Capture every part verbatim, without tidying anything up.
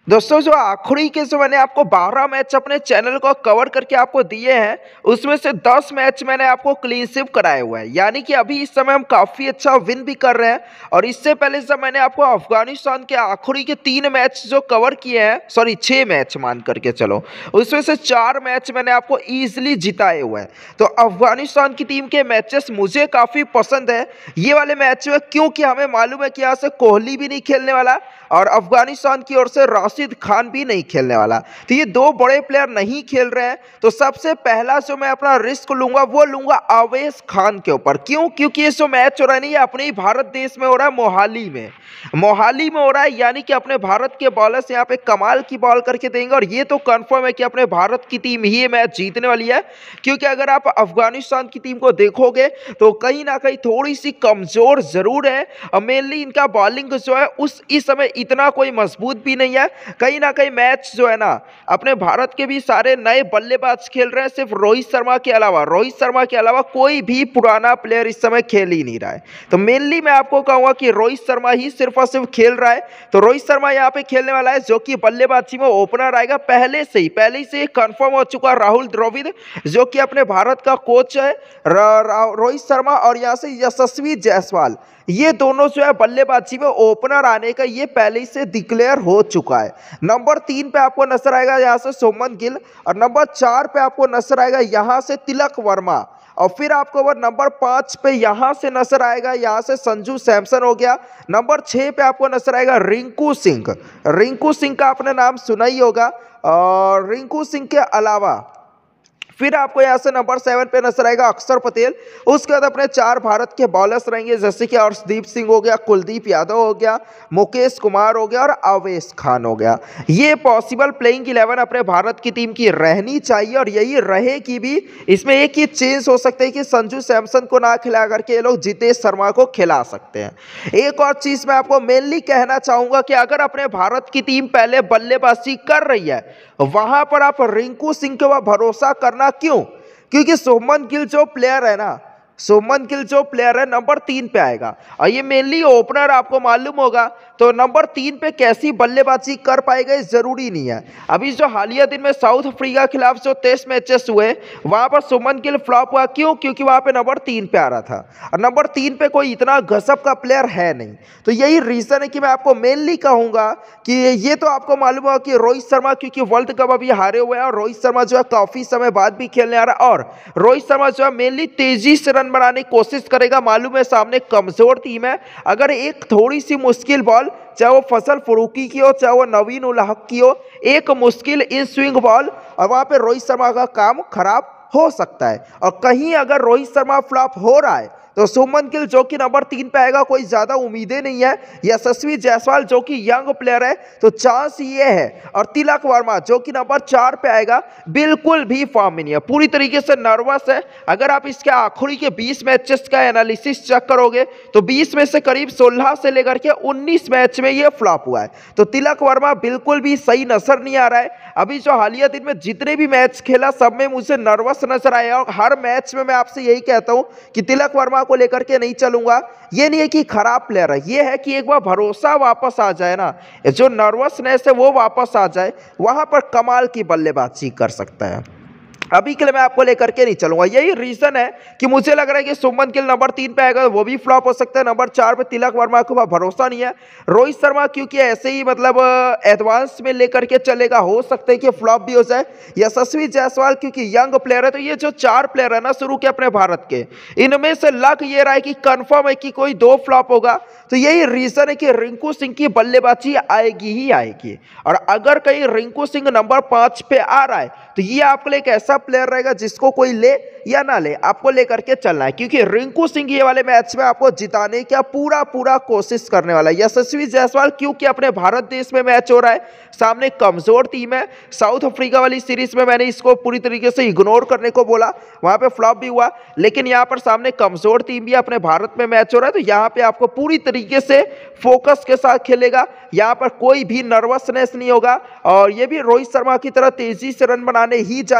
दोस्तों जो आखिरी के जो मैंने आपको बारह मैच अपने चैनल को कवर करके आपको दिए हैं, उसमें से दस मैच मैंने आपको क्लीन स्वीप कराए हुए हैं। यानी कि अभी इस समय हम काफ़ी अच्छा विन भी कर रहे हैं। और इससे पहले जब मैंने आपको अफगानिस्तान के आखिरी के तीन मैच जो कवर किए हैं, सॉरी छः मैच मान करके चलो, उसमें से चार मैच मैंने आपको ईजिली जिताए हुए हैं। तो अफगानिस्तान की टीम के मैचेस मुझे काफ़ी पसंद है ये वाले मैच में, क्योंकि हमें मालूम है कि यहाँ से कोहली भी नहीं खेलने वाला और अफगानिस्तान की ओर से राशिद खान भी नहीं खेलने वाला। तो ये दो बड़े प्लेयर नहीं खेल रहे हैं। तो सबसे पहला जो मैं अपना रिस्क लूंगा वो लूंगा अवेश खान के ऊपर। क्यों? क्योंकि ये जो मैच हो रहा है नहीं, अपने ही भारत देश में हो रहा है, मोहाली में मोहाली में हो रहा है। यानी कि अपने भारत के बॉलर्स यहाँ पे कमाल की बॉल करके देंगे और ये तो कंफर्म है कि अपने भारत की टीम ही ये मैच जीतने वाली है। क्योंकि अगर आप अफगानिस्तान की टीम को देखोगे तो कहीं ना कहीं थोड़ी सी कमजोर जरूर है और मेनली इनका बॉलिंग जो है उस इस समय इतना कोई मजबूत भी नहीं है। कहीं ना कहीं मैच जो है ना, अपने भारत के भी सारे नए बल्लेबाज खेल रहे हैं, सिर्फ रोहित शर्मा के अलावा रोहित शर्मा के अलावा कोई भी पुराना प्लेयर इस समय खेल ही नहीं रहा है। तो मेनली मैं आपको कहूंगा कि रोहित शर्मा ही सिर्फ और सिर्फ खेल रहा है। तो रोहित शर्मा यहाँ पे खेलने वाला है, जो कि बल्लेबाजी में ओपनर आएगा। पहले से ही पहले ही से कंफर्म हो चुका राहुल द्रविड़, जो कि अपने भारत का कोच है, रोहित शर्मा और यहाँ से यशस्वी जायसवाल, ये दोनों जो है बल्लेबाजी में ओपनर आने का ये पहले ही से डिक्लेयर हो चुका है। नंबर तीन पे आपको नजर आएगा यहाँ से शुभमन गिल और नंबर चार पे आपको नजर आएगा यहाँ से तिलक वर्मा और फिर आपको वो नंबर पाँच पे यहाँ से नजर आएगा, यहाँ से संजू सैमसन हो गया। नंबर छः पे आपको नजर आएगा रिंकू सिंह। रिंकू सिंह का आपने नाम सुना ही होगा। और रिंकू सिंह के अलावा फिर आपको यहाँ से नंबर सेवन पे नजर आएगा अक्षर पटेल। उसके बाद अपने चार भारत के बॉलर्स रहेंगे, जैसे कि अर्शदीप सिंह हो गया, कुलदीप यादव हो गया, मुकेश कुमार हो गया और अवेश खान हो गया। ये पॉसिबल प्लेइंग इलेवन अपने भारत की टीम की रहनी चाहिए और यही रहेगी भी। इसमें एक ही चेंज हो सकता है कि संजू सैमसन को ना खिला करके ये लोग जितेश शर्मा को खिला सकते हैं। एक और चीज मैं आपको मेनली कहना चाहूंगा कि अगर अपने भारत की टीम पहले बल्लेबाजी कर रही है, वहां पर आप रिंकू सिंह के ऊपर भरोसा करना क्यों? क्योंकि शुभमन गिल जो प्लेयर है ना, शुभमन गिल जो प्लेयर है नंबर तीन पे आएगा और ये मेनली ओपनर, आपको मालूम होगा। तो नंबर तीन पे कैसी बल्लेबाजी कर पाएगा इस जरूरी नहीं है। अभी जो हालिया दिन में साउथ अफ्रीका के खिलाफ जो टेस्ट मैचेस हुए वहां पर शुभमन गिल फ्लॉप हुआ। क्यों? क्योंकि वहां पे नंबर तीन पे आ रहा था और नंबर तीन पे कोई इतना गजब का प्लेयर है नहीं। तो यही रीजन है कि मैं आपको मेनली कहूंगा कि ये तो आपको मालूम होगा कि रोहित शर्मा क्योंकि वर्ल्ड कप अभी हारे हुए हैं और रोहित शर्मा जो है काफी समय बाद भी खेलने आ रहा है और रोहित शर्मा जो है मेनली तेजी से रन बनाने की कोशिश करेगा। मालूम है सामने कमजोर टीम है, अगर एक थोड़ी सी मुश्किल बॉल, चाहे वो फसल फरूकी की हो चाहे वो नवीन उल हक की हो, एक मुश्किल इन स्विंग बॉल और वहां पे रोहित शर्मा का काम खराब हो सकता है। और कहीं अगर रोहित शर्मा फ्लॉप हो रहा है तो शुभमन गिल जो कि नंबर तीन पे आएगा, कोई ज्यादा उम्मीदें नहीं है। यशस्वी जायसवाल जो कि यंग प्लेयर है तो चांस ये है। और तिलक वर्मा जो कि नंबर चार पे आएगा, बिल्कुल भी फॉर्म में नहीं है, पूरी तरीके से नर्वस है। अगर आप इसके आखिरी के बीस मैचेस का एनालिसिस चेक करोगे तो बीस में से करीब सोलह से लेकर के उन्नीस मैच में ये फ्लॉप हुआ है। तो तिलक वर्मा बिल्कुल भी सही नजर नहीं आ रहा है। अभी जो हालिया दिन में जितने भी मैच खेला सब में मुझे नर्वस नजर आया और हर मैच में मैं आपसे यही कहता हूं कि तिलक वर्मा को लेकर के नहीं चलूंगा। ये नहीं है कि खराब प्लेयर है, ये है कि एक बार भरोसा वापस आ जाए ना, जो नर्वसनेस है वो वापस आ जाए, वहां पर कमाल की बल्लेबाजी कर सकता है। अभी के लिए मैं आपको लेकर के नहीं चलूंगा। यही रीजन है कि मुझे लग रहा है कि शुभमन गिल नंबर तीन पे आएगा, वो भी फ्लॉप हो सकता है। नंबर चार पे तिलक वर्मा को भरोसा नहीं है। रोहित शर्मा क्योंकि ऐसे ही मतलब एडवांस में लेकर के चलेगा, हो सकता है कि फ्लॉप भी हो जाए। यशस्वी जायसवाल क्योंकि यंग प्लेयर है। तो ये जो चार प्लेयर है ना शुरू के अपने भारत के, इनमें से लग ये रहा है कि कंफर्म है कि कोई दो फ्लॉप होगा। तो यही रीजन है कि रिंकू सिंह की बल्लेबाजी आएगी ही आएगी। और अगर कहीं रिंकू सिंह नंबर पांच पे आ रहा है तो ये आपके लिए एक ऐसा प्लेयर रहेगा जिसको कोई ले या ना ले, आपको लेकर के चलना है। क्योंकि रिंकू सिंह ये वाले मैच में आपको जिताने का पूरा पूरा कोशिश करने वाला है। यशस्वी जायसवाल क्योंकि अपने भारत देश में मैच हो रहा है, सामने कमजोर टीम है। साउथ अफ्रीका वाली सीरीज में मैंने इसको पूरी तरीके से इग्नोर करने को बोला, वहां पे फ्लॉप भी हुआ, लेकिन यहाँ पर सामने कमजोर टीम भी अपने भारत में मैच हो रहा है। तो यहाँ पे आपको पूरी तरीके से फोकस के साथ खेलेगा, यहाँ पर कोई भी नर्वसनेस नहीं होगा और ये भी रोहित शर्मा की तरह तेजी से रन बनाने ही जाएगा।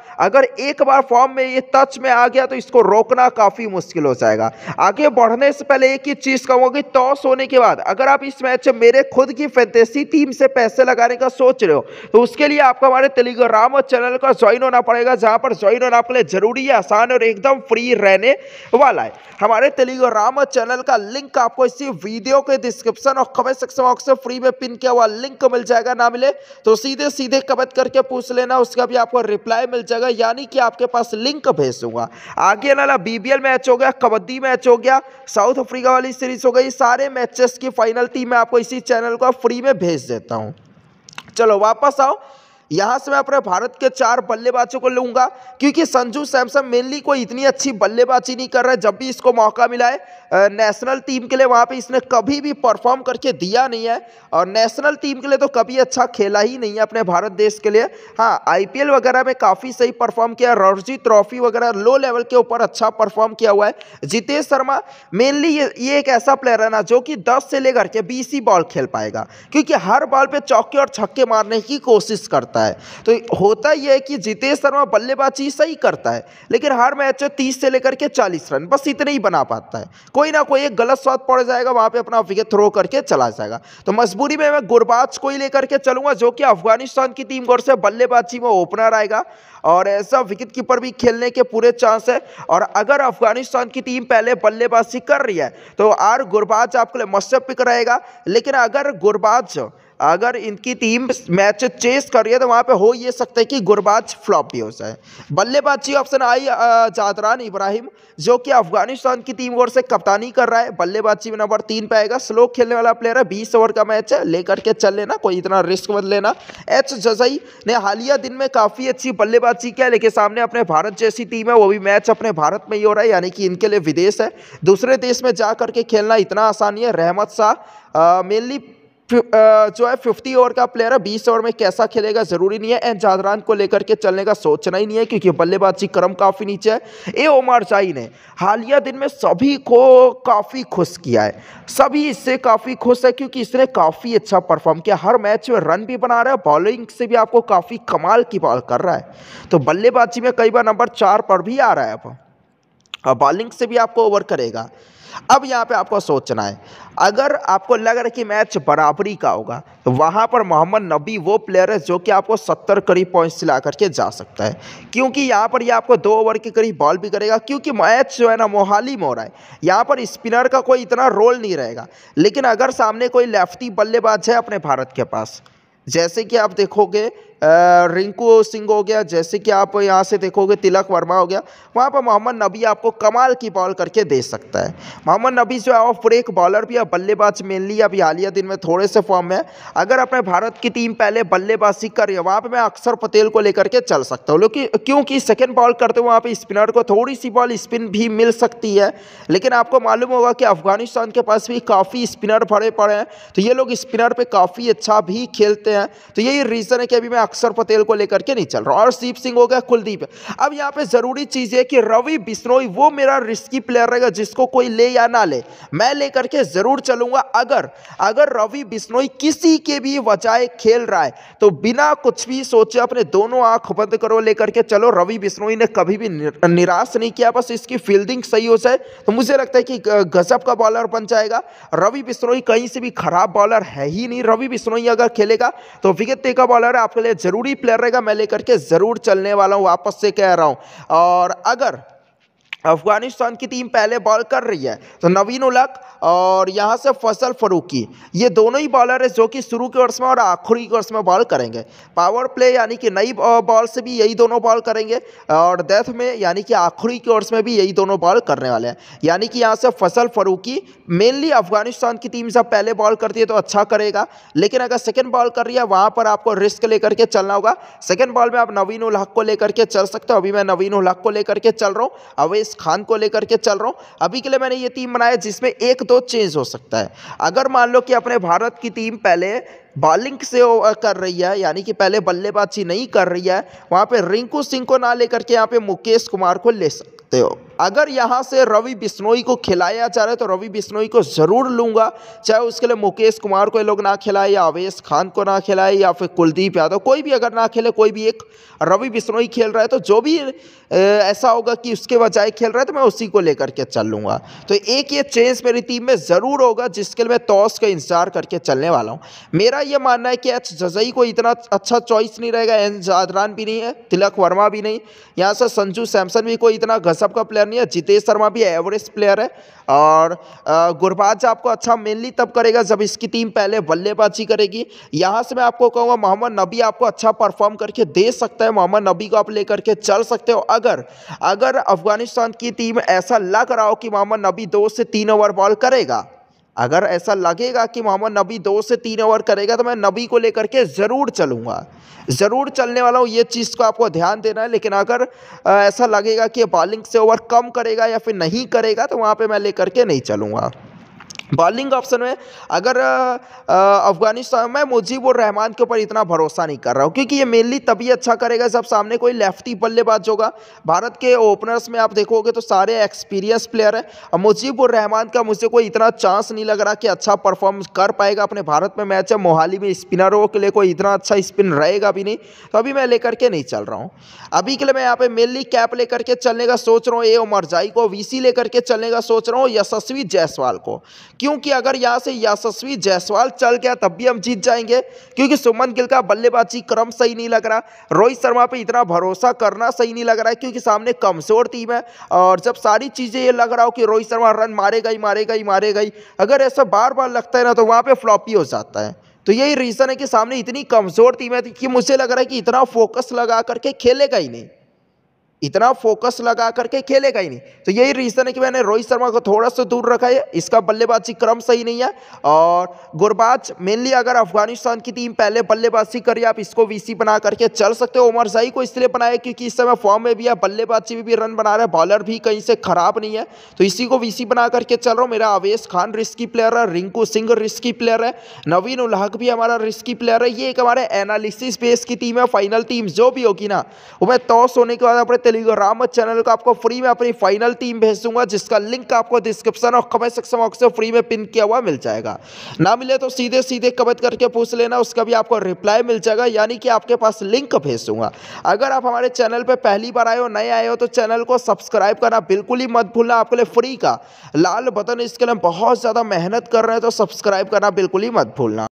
अगर एक बार फॉर्म में ये टच में आ गया तो इसको रोकना काफी मुश्किल हो जाएगा। आगे बढ़ने से पहले एक ही चीज कहूंगा कि टॉस होने के बाद अगर आप इस मैच में मेरे खुद की फैंटेसी टीम से पैसे लगाने का सोच रहे हो तो उसके लिए आपको हमारे टेलीग्राम चैनल का ज्वाइन होना पड़ेगा, जहां पर ज्वाइन होना आपके लिए जरूरी है, आसान और एकदम फ्री रहने वाला है। हमारे टेलीग्राम चैनल का लिंक आपको इसी वीडियो के डिस्क्रिप्शन और कमेंट सेक्शन बॉक्स में फ्री में पिन किया हुआ लिंक मिल जाएगा। ना मिले तो सीधे सीधे कमेंट करके पूछ लेना, उसका भी आपको रिप्लाई मिल जाएगा, यानी कि आपके पास लिंक भेज दूंगा। आगे वाला बीबीएल मैच हो गया, कबड्डी मैच हो गया, साउथ अफ्रीका वाली सीरीज हो गई, सारे मैचेस की फाइनल टीम मैं आपको इसी चैनल को फ्री में भेज देता हूं। चलो वापस आओ, यहां से मैं अपने भारत के चार बल्लेबाजों को लूंगा, क्योंकि संजू सैमसन मेनली कोई इतनी अच्छी बल्लेबाजी नहीं कर रहा है। जब भी इसको मौका मिला है नेशनल टीम के लिए, वहां पे इसने कभी भी परफॉर्म करके दिया नहीं है, और नेशनल टीम के लिए तो कभी अच्छा खेला ही नहीं है अपने भारत देश के लिए। हाँ, आईपीएल वगैरह में काफ़ी सही परफॉर्म किया, रणजी ट्रॉफी वगैरह लो लेवल के ऊपर अच्छा परफॉर्म किया हुआ है। जितेश शर्मा मेनली ये ये एक ऐसा प्लेयर है ना जो कि दस से लेकर के बीस ही बॉल खेल पाएगा, क्योंकि हर बॉल पे चौके और छक्के मारने की कोशिश करता है। तो होता यह है कि जितेश शर्मा बल्लेबाजी सही करता है, लेकिन हर मैच में तीस से लेकर के चालीस रन बस इतने ही बना पाता है। कोई ना कोई एक गलत शॉट पड़ जाएगा, वहां पे अपना विकेट थ्रो करके चला जाएगा। तो मजबूरी में मैं गुरबाज को ही लेकर के चलूंगा, जो कि अफगानिस्तान की टीम ओर से बल्लेबाजी में ओपनर आएगा और ऐसा विकेट कीपर भी खेलने के पूरे चांस है। और अगर अफगानिस्तान की टीम पहले बल्लेबाजी कर रही है तो आर गुरबाज आपके लिए मस्ट पिक रहेगा, लेकिन अगर गुरबाज अगर इनकी टीम मैच चेस कर रही है तो वहां पे हो ये सकता है कि गुरबाज फ्लॉप भी हो जाए। बल्लेबाजी ऑप्शन आई जादरान इब्राहिम, जो कि अफगानिस्तान की टीम ओर से कप्तानी कर रहा है, बल्लेबाजी में नंबर तीन पे आएगा। स्लो खेलने वाला प्लेयर है, बीस ओवर का मैच है, लेकर के चल लेना, कोई इतना रिस्क मत लेना। एच जजई ने हालिया दिन में काफ़ी अच्छी बल्लेबाजी किया, लेकिन सामने अपने भारत जैसी टीम है, वो भी मैच अपने भारत में ही हो रहा है, यानी कि इनके लिए विदेश है, दूसरे देश में जा करके खेलना इतना आसान नहीं है। रहमत शाह मेनली जो है फिफ्टी ओवर का प्लेयर है, बीस ओवर में कैसा खेलेगा जरूरी नहीं है। एन जादरान को लेकर के चलने का सोचना ही नहीं है, क्योंकि बल्लेबाजी क्रम काफी नीचे है। ए ओमर जाई ने हालिया दिन में सभी को काफी खुश किया है, सभी इससे काफी खुश है, क्योंकि इसने काफी अच्छा परफॉर्म किया, हर मैच में रन भी बना रहा है, बॉलिंग से भी आपको काफी कमाल की बॉल कर रहा है। तो बल्लेबाजी में कई बार नंबर चार पर भी आ रहा है, अब और बॉलिंग से भी आपको ओवर करेगा। अब यहाँ पे आपको सोचना है, अगर आपको लग रहा है कि मैच बराबरी का होगा तो वहाँ पर मोहम्मद नबी वो प्लेयर है जो कि आपको सत्तर करीब पॉइंट्स ला करके जा सकता है, क्योंकि यहाँ पर ये यह आपको दो ओवर के करीब बॉल भी करेगा, क्योंकि मैच जो है ना मोहाली में हो रहा है, यहाँ पर स्पिनर का कोई इतना रोल नहीं रहेगा। लेकिन अगर सामने कोई लेफ्टी बल्लेबाज है अपने भारत के पास, जैसे कि आप देखोगे रिंकू सिंह हो गया, जैसे कि आप यहाँ से देखोगे तिलक वर्मा हो गया, वहाँ पर मोहम्मद नबी आपको कमाल की बॉल करके दे सकता है। मोहम्मद नबी जो है ऑफ ब्रेक बॉलर भी है, बल्लेबाज मेनली अभी हालिया दिन में थोड़े से फॉर्म में है। अगर अपने भारत की टीम पहले बल्लेबाजी कर रही है, वहाँ पर मैं अक्षर पटेल को लेकर के चल सकता हूँ, क्योंकि सेकेंड बॉल करते हुए वहाँ पर स्पिनर को थोड़ी सी बॉल स्पिन भी मिल सकती है। लेकिन आपको मालूम होगा कि अफगानिस्तान के पास भी काफ़ी स्पिनर भरे पड़े हैं, तो ये लोग स्पिनर पर काफ़ी अच्छा भी खेलते हैं। तो यही रीज़न है कि अभी मैं अक्षर पटेल को लेकर के नहीं चल रहा, और दीप सिंह हो गया, कुलदीप। अब यहाँ पे जरूरी चीज है कि रवि बिश्नोई वो मेरा रिस्की प्लेयर रहेगा, जिसको कोई ले या ना ले मैं लेकर के जरूर चलूंगा। अगर अगर रवि बिश्नोई किसी के भी बजाय खेल रहा है तो बिना कुछ भी सोचे अपने दोनों आंख बंद करो, लेकर के चलो। रवि बिश्नोई ने कभी भी निराश नहीं किया, बस इसकी फील्डिंग सही हो जाए तो मुझे लगता है कि गजब का बॉलर बन जाएगा। रवि बिश्नोई कहीं से भी खराब बॉलर है ही नहीं। रवि बिश्नोई अगर खेलेगा तो विकेट टेकर बॉलर है, आपके लिए जरूरी प्लेयर रहेगा, मैं लेकर के जरूर चलने वाला हूं, वापस से कह रहा हूं। और अगर अफगानिस्तान की टीम पहले बॉल कर रही है तो नवीन उलक और यहाँ से फैसल फरूकी, ये दोनों ही बॉलर है जो कि शुरू के ओवर्स में और आखिरी के ओवर्स में बॉल करेंगे। पावर प्ले यानी कि नई बॉल से भी यही दोनों बॉल करेंगे, और डेथ में यानी कि आखिरी के ओवर्स में भी यही दोनों बॉल करने वाले हैं। यानी कि यहाँ से फैसल फरूकी मेनली अफगानिस्तान की टीम जब पहले बॉल करती है तो अच्छा करेगा, लेकिन अगर सेकेंड बॉल कर रही है वहाँ पर आपको रिस्क लेकर के चलना होगा। सेकेंड बॉल में आप नवीन उल हक को लेकर के चल सकते हो, अभी मैं नवीन उल हक को लेकर के चल रहा हूँ, अवैस खान को लेकर के चल रहा हूँ। अभी के लिए मैंने ये टीम बनाया जिसमें एक दो चेंज हो सकता है। अगर मान लो कि अपने भारत की टीम पहले बॉलिंग से ओ कर रही है, यानी कि पहले बल्लेबाजी नहीं कर रही है, वहाँ पे रिंकू सिंह को ना लेकर के यहाँ पे मुकेश कुमार को ले सकते हो। अगर यहाँ से रवि बिश्नोई को खिलाया जा रहा है तो रवि बिश्नोई को ज़रूर लूँगा, चाहे उसके लिए मुकेश कुमार को ये लोग ना खिलाए या अवेश खान को ना खिलाए या फिर कुलदीप यादव, कोई भी अगर ना खेले, कोई भी एक रवि बिश्नोई खेल रहा है तो जो भी ए, ऐसा होगा कि उसके बजाय खेल रहा है तो मैं उसी को लेकर के चल लूँगा। तो एक ये चेंज मेरी टीम में ज़रूर होगा जिसके लिए मैं टॉस का इंतजार करके चलने वाला हूँ। मेरा ये मानना है कि एच जजई को इतना अच्छा चॉइस नहीं रहेगा, एन जादरान भी नहीं है, तिलक वर्मा भी नहीं, यहाँ से संजू सैमसन भी कोई इतना गजब का प्लेयर नहीं है, जितेश शर्मा भी एवरेज प्लेयर है। और गुरबाज आपको अच्छा मेनली तब करेगा जब इसकी टीम पहले बल्लेबाजी करेगी। यहाँ से मैं आपको कहूँगा मोहम्मद नबी आपको अच्छा परफॉर्म करके दे सकता है, मोहम्मद नबी को आप लेकर के चल सकते हो। अगर अगर अफगानिस्तान की टीम ऐसा लग रहा हो कि मोहम्मद नबी दो से तीन ओवर बॉल करेगा, अगर ऐसा लगेगा कि मोहम्मद नबी दो से तीन ओवर करेगा तो मैं नबी को लेकर के ज़रूर चलूँगा, ज़रूर चलने वाला हूँ, ये चीज़ को आपको ध्यान देना है। लेकिन अगर ऐसा लगेगा कि बॉलिंग से ओवर कम करेगा या फिर नहीं करेगा तो वहाँ पे मैं लेकर के नहीं चलूँगा। बॉलिंग ऑप्शन में अगर अफगानिस्तान में मुजीबुर रहमान के ऊपर इतना भरोसा नहीं कर रहा हूँ, क्योंकि ये मेनली तभी अच्छा करेगा जब सामने कोई लेफ्टी बल्लेबाज होगा। भारत के ओपनर्स में आप देखोगे तो सारे एक्सपीरियंस प्लेयर हैं और मुजीबुर रहमान का मुझे कोई इतना चांस नहीं लग रहा कि अच्छा परफॉर्म कर पाएगा। अपने भारत में मैच है, मोहाली में स्पिनरों के लिए कोई इतना अच्छा स्पिन रहेगा भी नहीं, तो अभी मैं लेकर के नहीं चल रहा हूँ। अभी के लिए मैं यहाँ पे मेनली कैप लेकर के चलने का सोच रहा हूँ, ए उमरजाई को, वीसी लेकर के चलने का सोच रहा हूँ, यशस्वी जायसवाल को, क्योंकि अगर यहाँ से यशस्वी जायसवाल चल गया तब भी हम जीत जाएंगे, क्योंकि सुमन गिल का बल्लेबाजी क्रम सही नहीं लग रहा, रोहित शर्मा पे इतना भरोसा करना सही नहीं लग रहा है क्योंकि सामने कमजोर टीम है। और जब सारी चीज़ें ये लग रहा हो कि रोहित शर्मा रन मारेगा ही मारेगा ही मारेगा ही, अगर ऐसा बार बार लगता है ना तो वहाँ पे फ्लॉपी हो जाता है। तो यही रीज़न है कि सामने इतनी कमज़ोर टीम है कि मुझे लग रहा है कि इतना फोकस लगा करके खेलेगा ही नहीं, इतना फोकस लगा करके खेलेगा ही नहीं। तो यही रीज़न है कि मैंने रोहित शर्मा को थोड़ा सा दूर रखा है, इसका बल्लेबाजी क्रम सही नहीं है। और गुरबाज मेनली अगर अफगानिस्तान की टीम पहले बल्लेबाजी करे आप इसको वीसी बना करके चल सकते हो। उमरजाई को इसलिए बनाया क्योंकि इस समय फॉर्म में भी है, बल्लेबाजी में भी रन बना रहा है, बॉलर भी कहीं से खराब नहीं है, तो इसी को वीसी बना करके चल रहा हूँ। मेरा अवेश खान रिस्की प्लेयर है, रिंकू सिंह रिस्की प्लेयर है, नवीन उल हक भी हमारा रिस्की प्लेयर है। ये एक हमारे एनालिसिस बेस की टीम है। फाइनल टीम जो भी होगी ना वो मैं टॉस होने के बाद अपने टेलीग्राम चैनल को आपको फ्री में अपनी फाइनल टीम भेज दूंगा, जिसका लिंक आपको डिस्क्रिप्शन और कमेंट सेक्शन बॉक्स में फ्री में पिन किया हुआ मिल जाएगा। ना मिले तो सीधे सीधे कमेंट करके पूछ लेना, उसका भी आपको रिप्लाई मिल जाएगा, यानी कि आपके पास लिंक भेज दूंगा। अगर आप हमारे चैनल पे पहली बार आए हो, नए आए हो, तो चैनल को सब्सक्राइब करना बिल्कुल ही मत भूलना। आपके लिए फ्री का लाल बटन, इसके लिए बहुत ज़्यादा मेहनत कर रहे हैं, तो सब्सक्राइब करना बिल्कुल ही मत भूलना।